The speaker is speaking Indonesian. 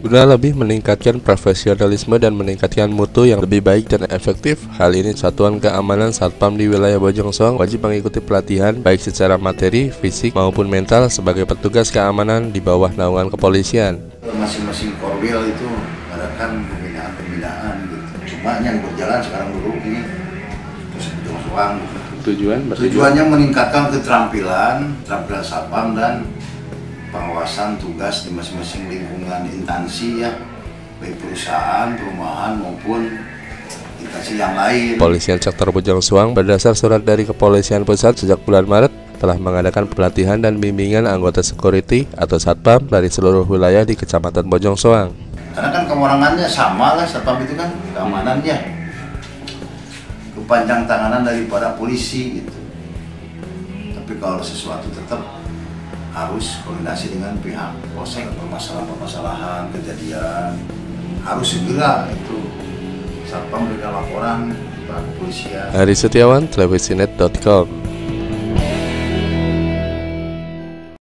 Guna lebih meningkatkan profesionalisme dan meningkatkan mutu yang lebih baik dan efektif, hal ini Satuan Keamanan Satpam di wilayah Bojongsoang wajib mengikuti pelatihan baik secara materi, fisik maupun mental sebagai petugas keamanan di bawah naungan kepolisian. Masing-masing korwil itu mengadakan pembinaan gitu. Cuma yang berjalan sekarang dulu ini Bojongsoang. Tujuannya meningkatkan keterampilan satpam dan pengawasan tugas di masing-masing lingkungan instansi ya, baik perusahaan, perumahan maupun instansi yang lain. Kepolisian Sektor Bojongsoang berdasar surat dari Kepolisian Pusat sejak bulan Maret telah mengadakan pelatihan dan bimbingan anggota security atau satpam dari seluruh wilayah di Kecamatan Bojongsoang. Karena kan kewenangannya sama lah, satpam itu kan keamanannya, kepanjang tanganan daripada polisi gitu. Tapi kalau sesuatu tetap harus koordinasi dengan pihak polsek, permasalahan kejadian harus segera itu satpam berikan laporan kepada kepolisian. Hari Setiawan, televisinet.com.